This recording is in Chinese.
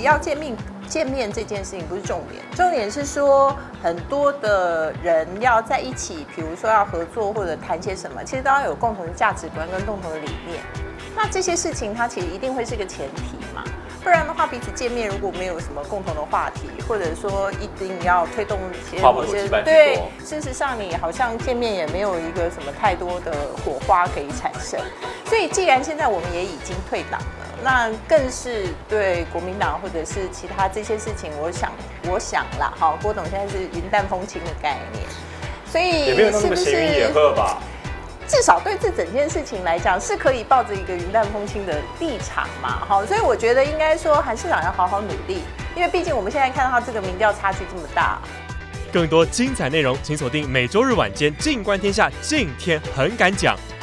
要见面这件事情不是重点，重点是说很多的人要在一起，比如说要合作或者谈些什么，其实都要有共同的价值观跟共同的理念。那这些事情它其实一定会是个前提嘛，不然的话彼此见面如果没有什么共同的话题，或者说一定要推动某些对，事实上你好像见面也没有一个什么太多的火花可以产生。所以既然现在我们也已经退党了，那更是对国民党或者是其他这些事情，我想啦，哈，郭董现在是云淡风轻的概念，所以也没有那么闲云野鹤吧。 至少对这整件事情来讲，是可以抱着一个云淡风轻的立场嘛，好，所以我觉得应该说韩市长要好好努力，因为毕竟我们现在看到这个民调差距这么大。 更多精彩内容，请锁定每周日晚间《静观天下》，敬天很敢讲。